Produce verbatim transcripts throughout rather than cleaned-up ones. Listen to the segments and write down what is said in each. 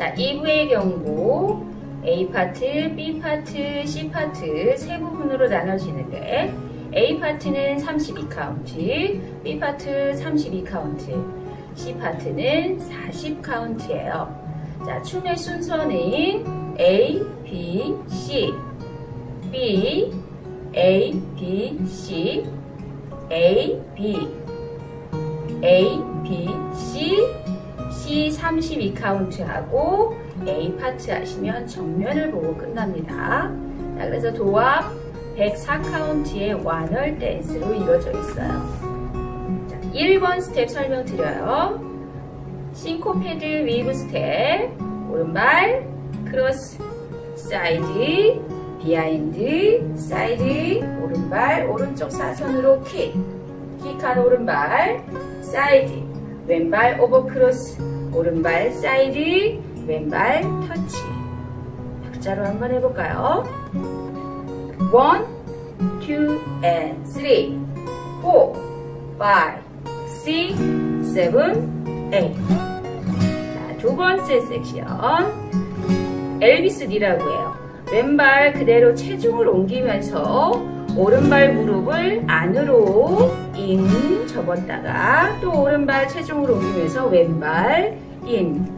자, 이 부의 경우 A 파트, B 파트, C 파트 세 부분으로 나눠지는데 A 파트는 삼십이 카운트, B 파트 삼십이 카운트, C 파트는 사십 카운트예요. 자, 춤의 순서는 A, B, C, B, A, B, C, A, B, A, B, C, C 삼십이 카운트 하고 A 파트 하시면 정면을 보고 끝납니다. 자, 그래서 도합 백사 카운트의 완월 댄스로 이루어져 있어요. 자, 일 번 스텝 설명드려요. 싱코페드 위브 스텝, 오른발, 크로스, 사이드, 비하인드, 사이드, 오른발, 오른쪽 사선으로 킥, 킥한 오른발, 사이드, 왼발 오버크로스, 오른발 사이드, 왼발 터치. 박자로 한번 해볼까요? one, two, and three, four, five, six, seven, eight. 자, 두 번째 섹션 엘비스디라고 해요. 왼발 그대로 체중을 옮기면서 오른발 무릎을 안으로 인 접었다가 또 오른발 체중을 옮기면서 왼발 인.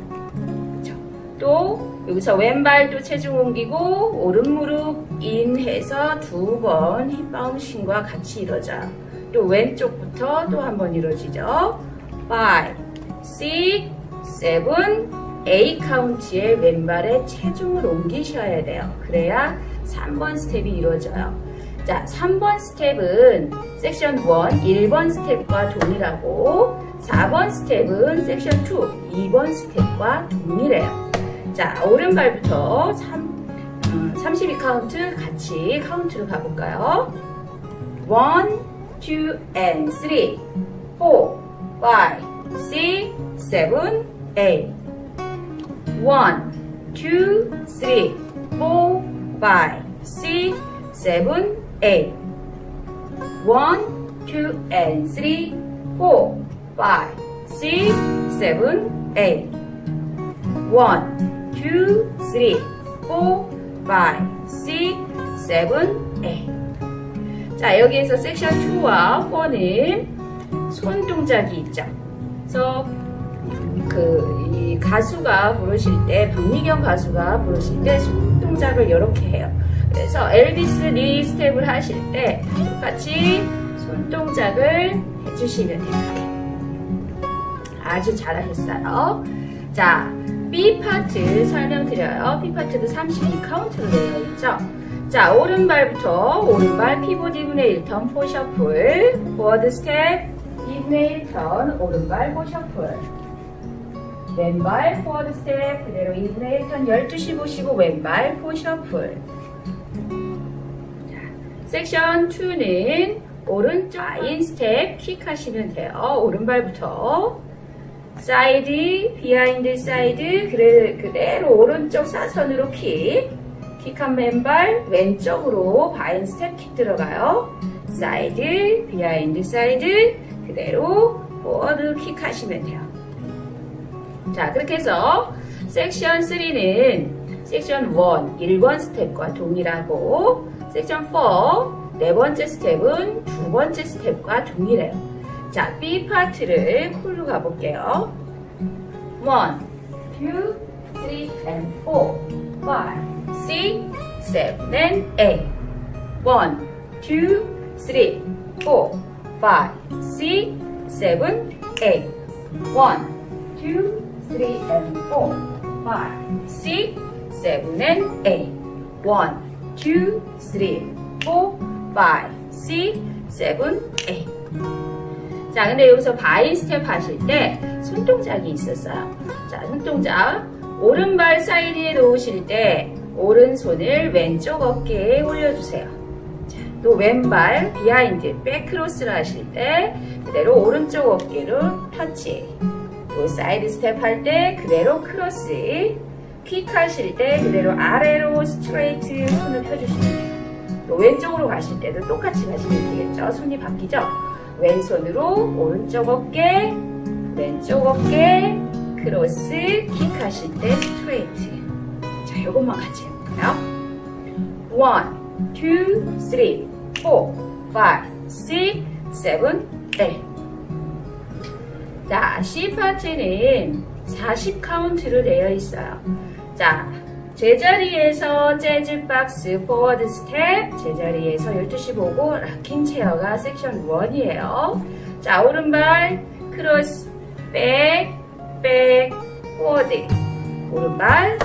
또 여기서 왼발도 체중 옮기고 오른 무릎 인 해서 두 번 힙 바운싱과 같이 이루어져요. 또 왼쪽부터 또 한 번 이루어지죠. five, six, seven, eight 카운트에 왼발에 체중을 옮기셔야 돼요. 그래야 삼 번 스텝이 이루어져요. 자, 삼 번 스텝은 섹션 일, 일 번 스텝과 동일하고 사 번 스텝은 섹션 이, 이 번 스텝과 동일해요. 자, 오른발부터 삼십이 카운트 같이 카운트로 가볼까요? one, two, and three, four, five, six, seven, eight. one, two, three, four, five, six, seven, eight. one, two, and three, four, five, six, seven, eight. one, two, three, four, five, six, seven, eight. 자, 여기에서 섹션 이와 사는 손 동작이 있죠. 그래서 그 이 가수가 부르실 때, 박미경 가수가 부르실 때 손 동작을 이렇게 해요. 그래서 엘비스 리 스텝을 하실 때 똑같이 손 동작을 해주시면 돼요. 아주 잘하셨어요. 자, B 파트 설명드려요. B 파트도 삼십이 카운트로 되어 있죠. 자, 오른발부터 오른발 피봇 이분의 일 턴 포셔플, 포워드 스텝 이분의 일 턴 오른발 포셔플, 왼발 포워드 스텝 그대로 이분의 일 턴 열두 시 보시고 왼발 포셔플. 자, 섹션 이는 오른쪽 인 스텝 킥 하시면 돼요. 오른발부터 사이드, 비하인드 사이드, 그래, 그대로 오른쪽 사선으로 킥, 킥한 왼발 왼쪽으로 바인 스텝 킥 들어가요. 사이드, 비하인드 사이드, 그대로 포워드 킥 하시면 돼요. 자, 그렇게 해서 섹션 삼는 섹션 일, 일 번 스텝과 동일하고 섹션 사, 네 번째 스텝은 두 번째 스텝과 동일해요. 자, B 파트를 콜로 가볼게요. one, two, three, and four, five, six, seven, and eight. one, two, three, four, five, six, seven, eight. one, two, three, and four, five, six, seven, and eight. one, two, three, four, five, six, seven, eight. 자, 근데 여기서 바인 스텝 하실 때 손동작이 있었어요. 자, 손동작. 오른발 사이드에 놓으실 때 오른손을 왼쪽 어깨에 올려주세요. 자, 또 왼발 비하인드 백크로스를 하실 때 그대로 오른쪽 어깨로 터치. 또 사이드 스텝 할 때 그대로 크로스. 킥 하실 때 그대로 아래로 스트레이트 손을 펴주시면 돼요. 또 왼쪽으로 가실 때도 똑같이 가시면 되겠죠. 손이 바뀌죠. 왼손으로 오른쪽 어깨, 왼쪽 어깨, 크로스, 킥하실 때 스트레이트. 자, 요것만 같이 해볼까요? 원, 투, 쓰리, 포, 파이브, 식스, 세븐, 에잇. 자, C 파트는 사십 카운트로 되어 있어요. 자, 제자리에서 재즈 박스, 포워드 스텝, 제자리에서 열두 시 보고 락킹 체어가 섹션 일이에요. 자, 오른발 크로스, 백, 백, 포워드. 오른발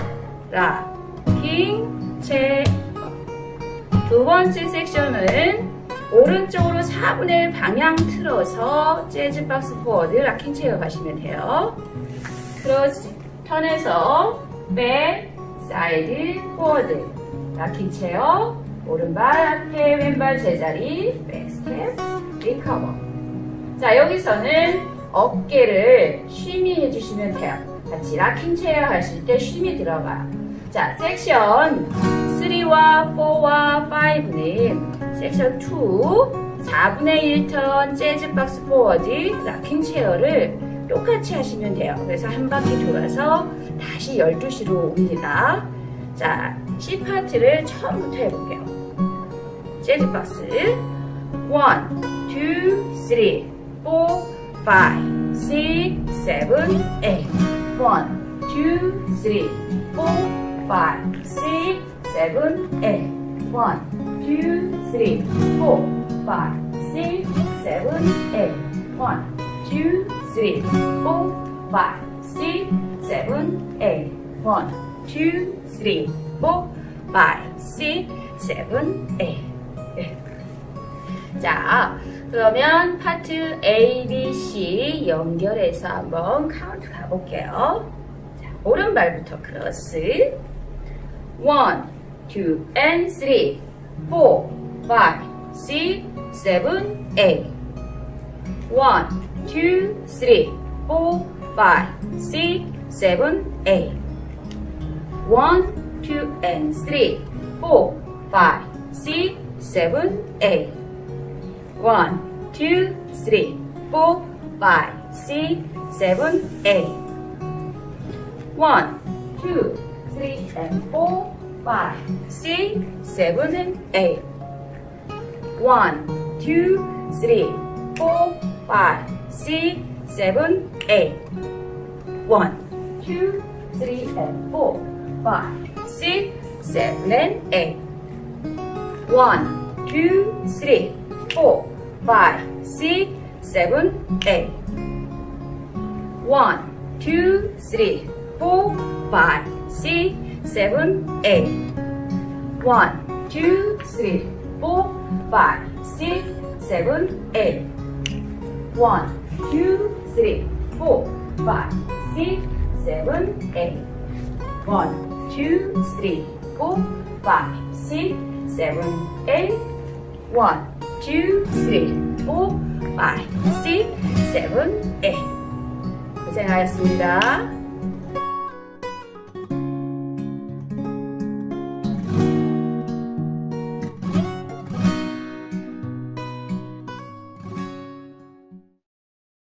락킹 체어. 두 번째 섹션은 오른쪽으로 사분의 일 방향 틀어서 재즈 박스 포워드 락킹 체어 가시면 돼요. 크로스 턴해서 백, 사이드, 포워드, 락킹 체어, 오른발 앞에 왼발 제자리, 백 스텝, 리커버. 자, 여기서는 어깨를 쉬미 해주시면 돼요. 같이 락킹 체어 하실 때 쉬미 들어가요. 자, 섹션 삼과 사와 오는 섹션 이, 사분의 일 턴 재즈 박스 포워드, 락킹 체어를 똑같이 하시면 돼요. 그래서 한 바퀴 돌아서 다시 열두 시로 옵니다. 자, C 파트를 처음부터 해볼게요. 재즈 박스 일, 이, 삼, 사, 파이브, 육, 칠, 팔 일, 일, 이, 삼, 사, 파이브, 육, 칠, 팔 일, 일, 이, 삼, 사, 파이브, 육, 칠, 팔 일, 일, 이, 삼, 칠, 팔, 자, 그러면 파트 A, B, C 연결해서 한번 카운트 가볼게요. 자, 오른발부터 크로스 일, 이, and 삼, 사, 오, 육, 칠, 팔, 일, 일, 이, 삼, 사, 파이브, 육, 칠, 팔, 일, 일, and 삼, 사, 오, 육, 칠, 팔, 일, one, two, three, four, five, six, seven, eight. One, two, three, and four, five, six, seven, and eight. One, two, three, four, five, six, seven, eight. One, two, three, and four, five, six, seven, and eight. One, two, three, four, five, six, seven, eight. One, two, three, four, five, six, seven, eight. One, two, three, four, five, six, seven, eight. One, two, three, four, five, six, seven, eight. One, two, three, four, five, six, seven, eight. One, two, three, four, five, six, seven, eight. 고생하셨습니다.